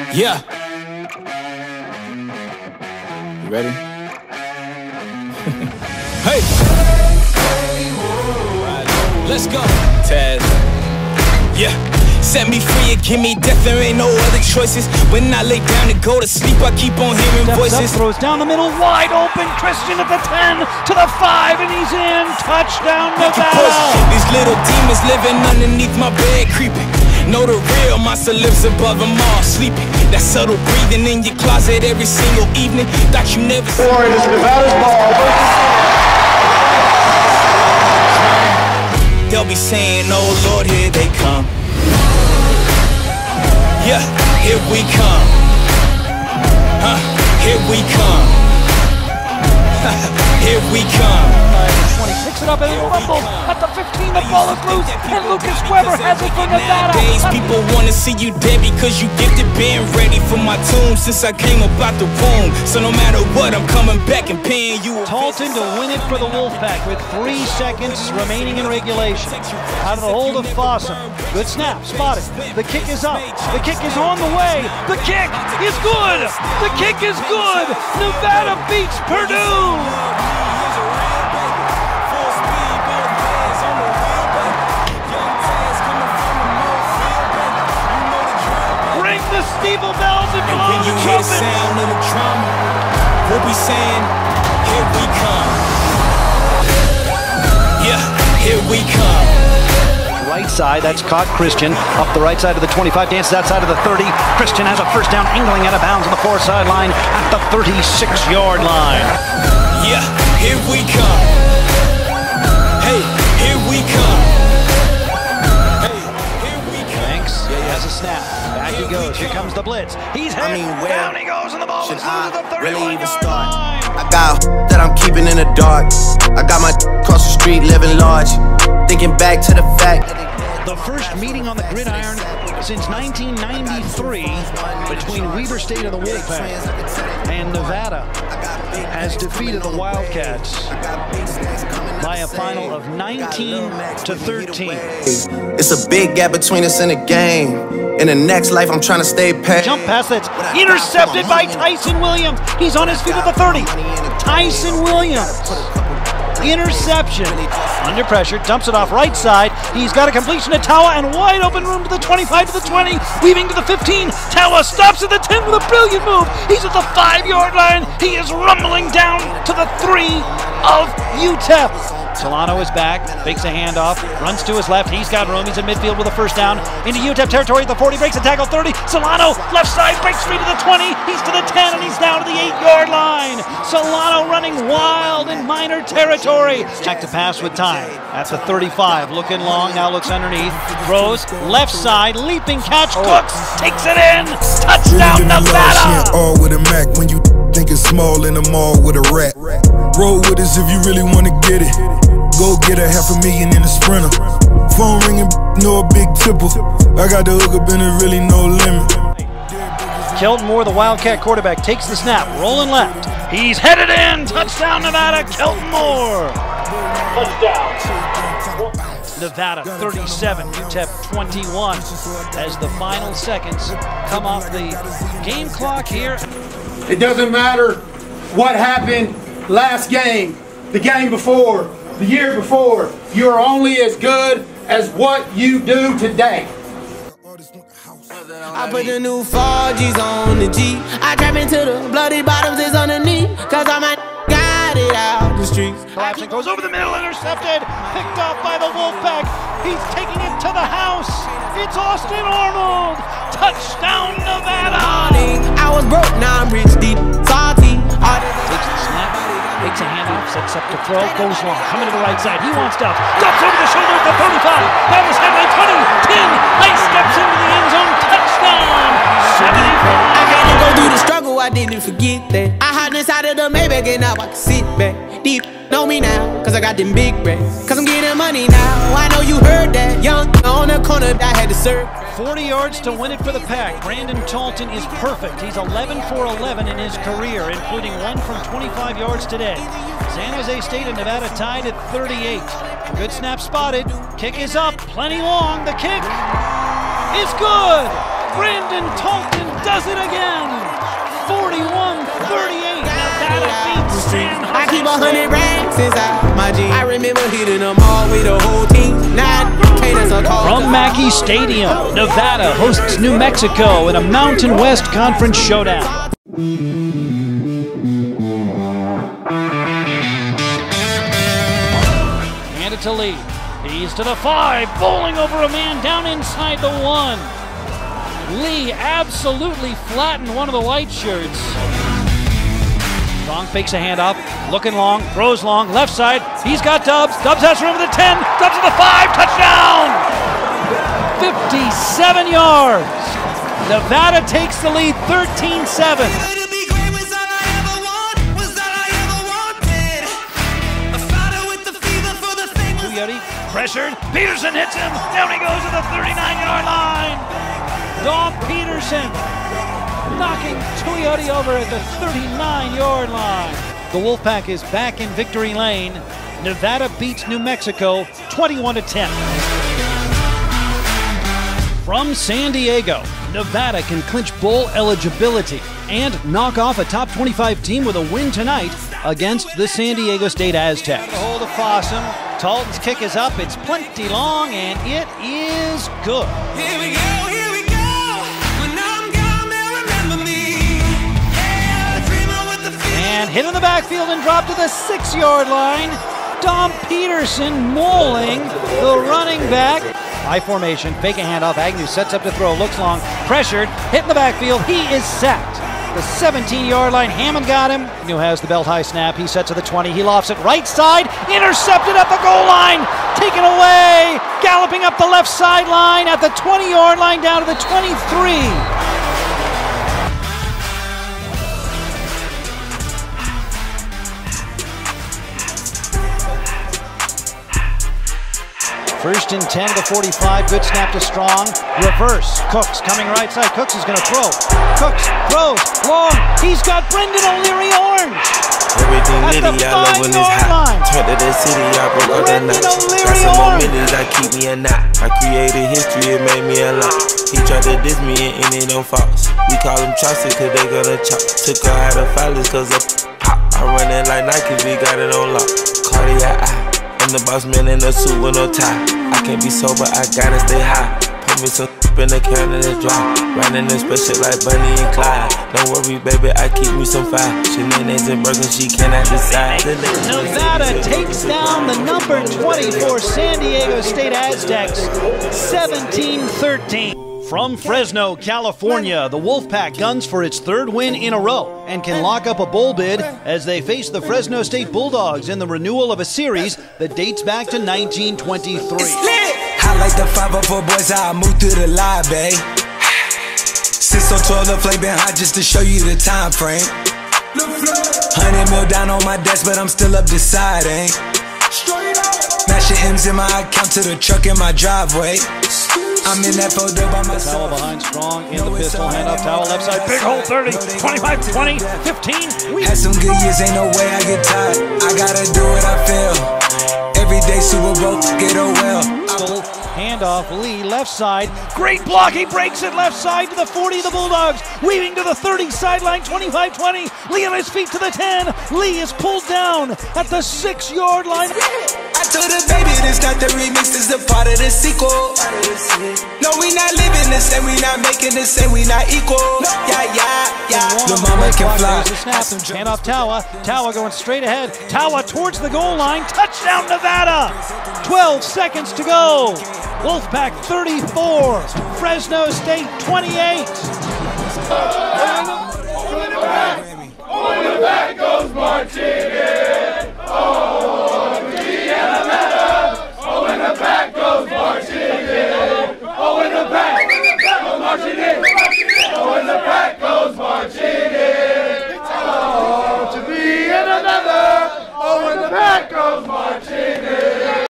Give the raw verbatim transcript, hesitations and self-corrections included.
Yeah. You ready? Hey. Let's go. Taz. Yeah. Set me free and give me death, there ain't no other choices. When I lay down to go to sleep, I keep on hearing Steps voices. Up, throws down the middle, wide open. Christian at the ten, to the five, and he's in. Touchdown, Nevada. These little demons living underneath my bed, creeping. Know the real monster lives above them all, sleeping. That subtle breathing in your closet every single evening. Thought you never seen. It is Nevada's ball. They'll be saying, oh Lord, here they come. Yeah, here we come. Huh, here we come. Here we come. twenty-six it up and then fumbled at the fifteen. The ball is loose, and Lucas Weber has it for Nevada. Days people want to see you dead because you gifted, being ready for my tomb since I came up out the womb. So no matter what, I'm coming back and paying you. Talton to win it for the Wolfpack with three seconds remaining in regulation. Out of the hold of Fossum. Good snap, spotted. The kick is up. The kick is on the way. The kick is good. The kick is good. Nevada beats Purdue. Ring the steeple bells and blow when the you hear the trumpet. sound of the drum, we'll be saying, here we come. Yeah, here we come. Right side, that's caught Christian. Up the right side of the twenty-five, dances outside of the thirty. Christian has a first down, angling out of bounds on the far sideline at the thirty-six yard line. Yeah, here we come. Hey, here we come. Hey, here we come. Banks has a snap. Back he goes. Here comes the blitz. He's hit. I mean, where down he goes, and the ball should is loose at the I really thirty-one even yard start? line. I got that I'm keeping in the dark. I got my across the street living large. Thinking back to the fact that the first meeting on the gridiron since nineteen ninety-three between Weber State and the Wolfpack, and Nevada has defeated the Wildcats by a final of nineteen to thirteen. it's a big gap between us in the game. In the next life, I'm trying to stay paid. Jump pass that's intercepted by Tyson Williams. He's on his feet at the thirty. Tyson Williams. Interception. Under pressure, dumps it off right side. He's got a completion to Tawa and wide open room to the twenty-five, to the twenty, weaving to the fifteen. Tawa stops at the ten with a brilliant move. He's at the five yard line. He is rumbling down to the three of U T E P. Solano is back, fakes a handoff, runs to his left. He's got room. He's in midfield with a first down into U T E P territory at the forty, breaks a tackle thirty. Solano, left side, breaks free to the twenty. He's to the ten, and he's down to the eight yard line. Solano running wild in minor territory. Back to pass with time at the thirty-five. Looking long, now looks underneath. Throws, left side, leaping catch. Cooks, takes it in. Touchdown, Nevada! All with a Mac when you think it's small in the mall with a rat. Roll with us if you really want to get it. Go get a half a million in a Sprinter. Phone ringing, no a big tipple. I got the hook up and it really no limit. Kelton Moore, the Wildcat quarterback, takes the snap, rolling left. He's headed in. Touchdown, Nevada. Kelton Moore. Touchdown. Nevada thirty-seven, U T E P twenty-one, as the final seconds come off the game clock here. It doesn't matter what happened last game, the game before, the year before. You are only as good as what you do today. I put the new four G's on the G. I trap into the bloody bottoms is underneath. Cause I'm a got it out the streets. Collapsing, goes over the middle, intercepted, picked off by the Wolfpack. He's taking it to the house. It's Austin Arnold. Touchdown, Nevada. I was broke, now I'm rich, deep, salty. Takes the snap, takes a handoff, sets up to throw, goes long, coming to the right side. He wants to, ducks over the shoulder at the thirty-five. Down his head at twenty, ten, nice steps into the end zone. Touchdown, seventy-five. I had to go through the struggle, I didn't forget that. I hide inside of the Maybach and now I can sit back. Deep, know me now, cause I got them big racks. Cause I'm getting money now, I know you heard that. Young on the corner, I had to serve. forty yards to win it for the Pack. Brandon Talton is perfect. He's eleven for eleven in his career, including one from twenty-five yards today. San Jose State and Nevada tied at thirty-eight. Good snap spotted. Kick is up, plenty long. The kick is good. Brandon Talton does it again. forty-one thirty-eight. Nevada beats San Jose. I keep a hundred racks inside my jeans. I remember hitting them all with the whole team. Now that's a call. From Mackey Stadium, Nevada hosts New Mexico in a Mountain West Conference showdown. Hand it to Lee. He's to the five, bowling over a man down inside the one. Lee absolutely flattened one of the white shirts. Strong fakes a handoff, looking long, throws long, left side. He's got Dubs. Dubs has room at the ten. Dubs at the five. Touchdown! fifty-seven yards. Nevada takes the lead, thirteen seven. Pressured. Peterson hits him. Down he goes at the thirty-nine yard line. Dom Peterson knocking Tuioti over at the thirty-nine yard line. The Wolfpack is back in victory lane. Nevada beats New Mexico twenty-one to ten. From San Diego, Nevada can clinch bowl eligibility and knock off a top twenty-five team with a win tonight against the San Diego State Aztecs. Hold of Fossum. Talton's kick is up. It's plenty long, and it is good. Here we go, here we go. When I'm gone, they'll remember me. Yeah, the dreamer with the feeling. And hit in the backfield and dropped to the six yard line. Dom Peterson mauling the running back. High formation, fake a handoff. Agnew sets up to throw, looks long, pressured, hit in the backfield. He is sacked. The seventeen yard line, Hammond got him. Agnew has the belt high snap. He sets to the twenty. He lofts it right side, intercepted at the goal line, taken away, galloping up the left sideline at the twenty yard line down to the twenty-three. First and ten to forty-five, good snap to Strong. Reverse, Cooks coming right side. Cooks is going to throw. Cooks throws long. He's got Brendan O'Leary orange. Everything litty, I love when it's hot. Turn to the city, I broke out that notch. Got some more minutes, that keep me a knot. I created history, it made me a lot. He tried to diss me and ended on Fox. We call him Chaucer, cause they gonna chop. Took her out of filers, cause of pop. I run it like Nike, we got it on lock. Cardiac eye. I'm the boss man in a suit with no tie. I can't be sober, I gotta stay high. Put me some in the can and it's dry. Riding this special like Bunny and Clyde. Don't worry, baby, I keep me some fire. Shenanigans and burgers, she cannot decide. Nevada takes down the number twenty-four San Diego State Aztecs, seventeen thirteen. From Fresno, California, the Wolfpack guns for its third win in a row and can lock up a bowl bid as they face the Fresno State Bulldogs in the renewal of a series that dates back to nineteen twenty-three. I like the five oh four boys, how I move through the lobby. six oh twelve, the flame been hot just to show you the time frame. Hundred mil down on my desk, but I'm still up deciding. Mashing M's in my account to the truck in my driveway. I'm in that photo by myself. Towel behind Strong in the pistol, hand up, Towel left side, big hole, thirty, twenty-five, twenty, fifteen. Had some good years, ain't no way I get tired. I gotta do what I feel. Every day Super Bowl, get oh well. Handoff, Lee left side, great block, he breaks it left side to the forty, the Bulldogs, weaving to the thirty, sideline, twenty-five twenty, Lee on his feet to the ten, Lee is pulled down at the six yard line. I told her, baby, this not the remix, this is a part of the sequel. No, we not living the same, we not making the same, we not equal. Yeah, yeah, yeah. The mama can fly. Hand off Tawa, Tawa going straight ahead, Tawa towards the goal line, touchdown Nevada! twelve seconds to go. Wolfpack thirty-four, Fresno State twenty-eight. On the back, on the back goes marching in. Oh.